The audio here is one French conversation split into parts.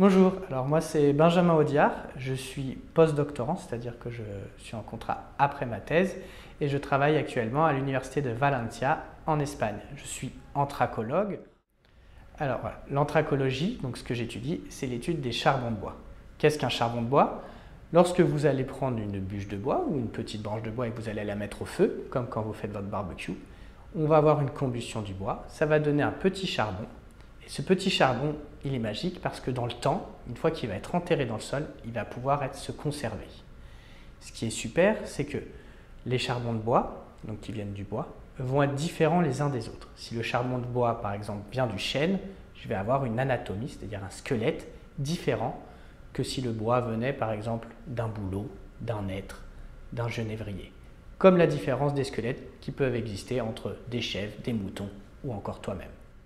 Bonjour, alors moi c'est Benjamin Audiard, je suis postdoctorant, c'est-à-dire que je suis en contrat après ma thèse et je travaille actuellement à l'université de Valencia en Espagne. Je suis anthracologue. Alors voilà, l'anthracologie, donc ce que j'étudie, c'est l'étude des charbons de bois. Qu'est-ce qu'un charbon de bois? Lorsque vous allez prendre une bûche de bois ou une petite branche de bois et que vous allez la mettre au feu, comme quand vous faites votre barbecue, on va avoir une combustion du bois, ça va donner un petit charbon. Et ce petit charbon, il est magique parce que dans le temps, une fois qu'il va être enterré dans le sol, il va pouvoir se conserver. Ce qui est super, c'est que les charbons de bois, donc qui viennent du bois, vont être différents les uns des autres. Si le charbon de bois, par exemple, vient du chêne, je vais avoir une anatomie, c'est-à-dire un squelette différent que si le bois venait, par exemple, d'un bouleau, d'un hêtre, d'un genévrier. Comme la différence des squelettes qui peuvent exister entre des chèvres, des moutons ou encore toi-même.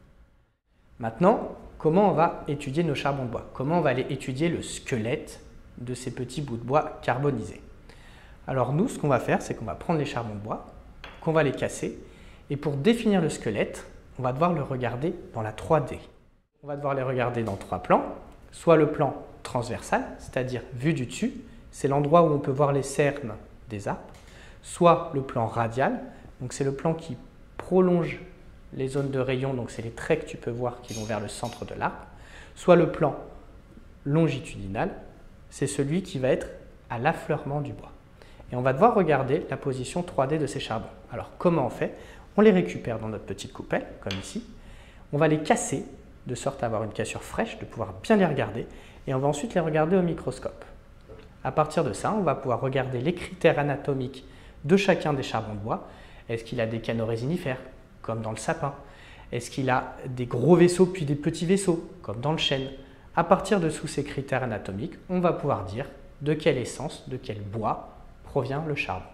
Maintenant, comment on va étudier nos charbons de bois? Comment on va aller étudier le squelette de ces petits bouts de bois carbonisés? Alors nous, ce qu'on va faire, c'est qu'on va prendre les charbons de bois, qu'on va les casser, et pour définir le squelette, on va devoir le regarder dans la 3D. On va devoir les regarder dans 3 plans, soit le plan transversal, c'est-à-dire vu du dessus, c'est l'endroit où on peut voir les cernes des arbres, soit le plan radial, donc c'est le plan qui prolonge les zones de rayon, donc c'est les traits que tu peux voir qui vont vers le centre de l'arbre, soit le plan longitudinal, c'est celui qui va être à l'affleurement du bois. Et on va devoir regarder la position 3D de ces charbons. Alors comment on fait? On les récupère dans notre petite coupelle, comme ici, on va les casser de sorte à avoir une cassure fraîche, de pouvoir bien les regarder, et on va ensuite les regarder au microscope. À partir de ça, on va pouvoir regarder les critères anatomiques de chacun des charbons de bois. Est-ce qu'il a des canaux résinifères, comme dans le sapin? Est-ce qu'il a des gros vaisseaux puis des petits vaisseaux, comme dans le chêne? À partir de tous ces critères anatomiques, on va pouvoir dire de quelle essence, de quel bois provient le charbon.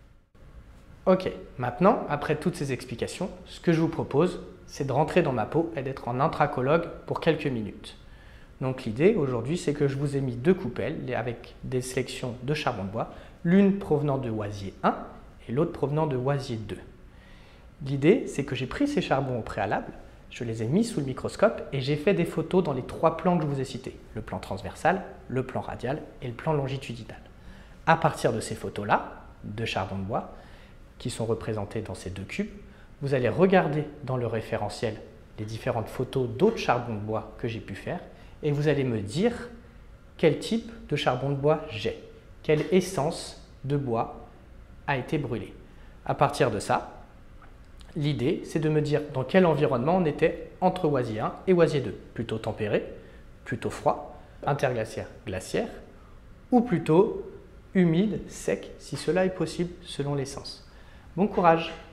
Ok, maintenant, après toutes ces explications, ce que je vous propose, c'est de rentrer dans ma peau et d'être en anthracologue pour quelques minutes. Donc l'idée aujourd'hui, c'est que je vous ai mis 2 coupelles avec des sélections de charbon de bois, l'une provenant de Oisier 1 et l'autre provenant de Oisier 2. L'idée, c'est que j'ai pris ces charbons au préalable, je les ai mis sous le microscope et j'ai fait des photos dans les 3 plans que je vous ai cités, le plan transversal, le plan radial et le plan longitudinal. À partir de ces photos-là, de charbon de bois, qui sont représentés dans ces 2 cubes, vous allez regarder dans le référentiel les différentes photos d'autres charbons de bois que j'ai pu faire et vous allez me dire quel type de charbon de bois j'ai, quelle essence de bois a été brûlée. À partir de ça, l'idée, c'est de me dire dans quel environnement on était entre Oisier 1 et Oisier 2. Plutôt tempéré, plutôt froid, interglaciaire, glaciaire, ou plutôt humide, sec, si cela est possible selon l'essence. Bon courage!